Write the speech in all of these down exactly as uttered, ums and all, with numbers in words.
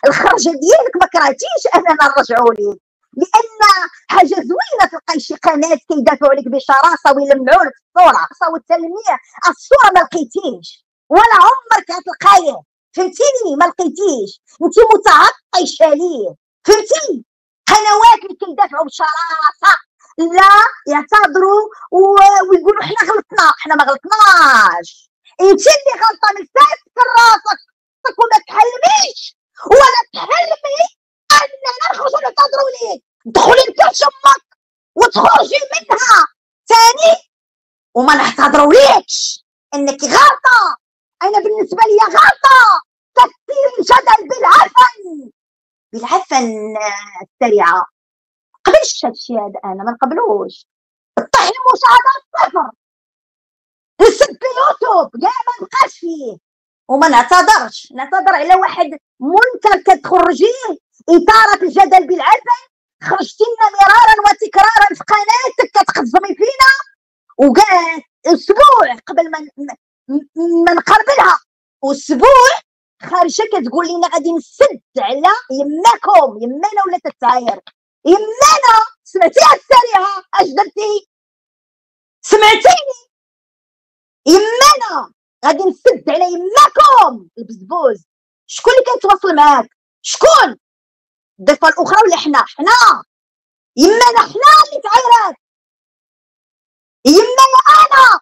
الخرجه ديالك ما كرهتيش اننا نرجعوا ليك، لان حاجه زوينه تلقاي شي قناه كيدافعوا لك بشراسه ويلمعوا لك الصوره والتلميع. الصوره ما لقيتيش ولا عمرك غتلقايه، فهمتيني؟ ما لقيتيش، انت متعطشه ليه، فهمتي؟ قنوات اللي كيدافعوا بشراسه لا يعتذروا ويقولوا حنا غلطنا، حنا ما غلطناش، انت اللي غلطه من فاتك راسك وما تحلميش ولا تحلمي اننا نخرجوا نعتذروا ليك. دخلي لكاش امك وتخرجي منها ثاني وما نعتذروا ليكش انك غلطه. انا بالنسبه لي غلطه تكثير الجدل بالعفن، بالعفن السريعه. قبلش هادشي هذا، انا ما نقبلوش. طيح المشاهدات صفر، نسد اليوتيوب كاع ما نبقاش فيه وما نعتذرش. نعتذر على واحد منكر كتخرجيه اثاره الجدل بالعفن، خرجتي لنا مرارا وتكرارا في قناتك كتقزمي فينا، وكاع اسبوع قبل ما ما نقربلها اسبوع خارجه كتقول لنا غادي نسد على يماكم. يمانا ولا تتعاير؟ يمانا. سمعتيها السريعه اش درتي؟ سمعتيني؟ يمانا غادي نسد على يماكم البزبوز. شكون اللي كيتواصل معاك؟ شكون؟ الضيفه الاخرى ولا حنا؟ حنا يمانا، حنا اللي تعايرات. يمانا انا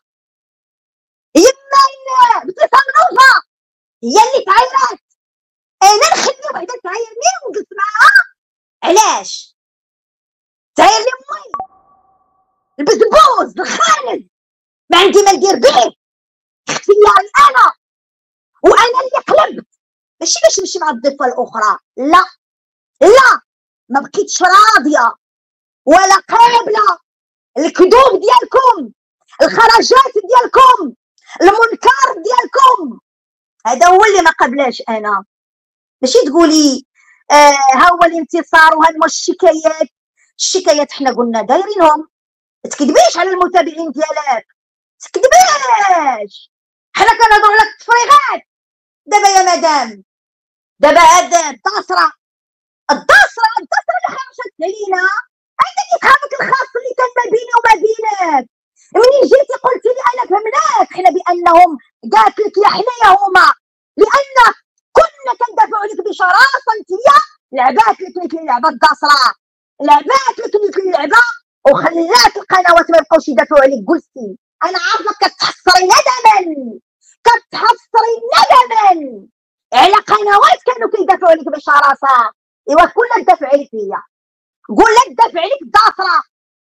يمانا بنت منوفه هي اللي تعايرات. انا نخلي وحده تعايرني ونجلس معاها؟ علاش؟ تعاير لي امي البزبوز الخانز، ما عندي ما ندير به، اختياري انا وانا اللي قلبت، ماشي باش نمشي مع الضيفه الاخرى. لا لا، ما بقيتش راضيه ولا قابله الكذوب ديالكم، الخرجات ديالكم، المنكر ديالكم. هذا هو اللي ما قبلاش انا. ماشي تقولي آه ها هو الانتصار وهاد الشكايات. الشكايات حنا قلنا دايرينهم، ما تكذبيش على المتابعين ديالك، تكذبيش. حنا كنهضروا على التفريغات. دابا يا مدام، دابا هاد الداسره الداسره الداسره اللي خرجت علينا، عندك يفهمك الخاص اللي كان ما بيني وما بينك. منين جيتي قلتي لي انا فهمناك حنا بانهم قالت لك يا حنايا هما، لان كنا كندافعوا عليك بشراسه. انتيا لعبات لك لك اللعبه الداسره، لعبات لك لك اللعبه وخلات القنوات ما يبقاوش يدافعوا عليك. قلتي انا عارفه كتحصري ندما، كتحصري ندما على قنوات كانوا كيدافعوا عليك بشراسه. ايوا كلها تدافع عليك هي، قول لها تدافع عليك الداسره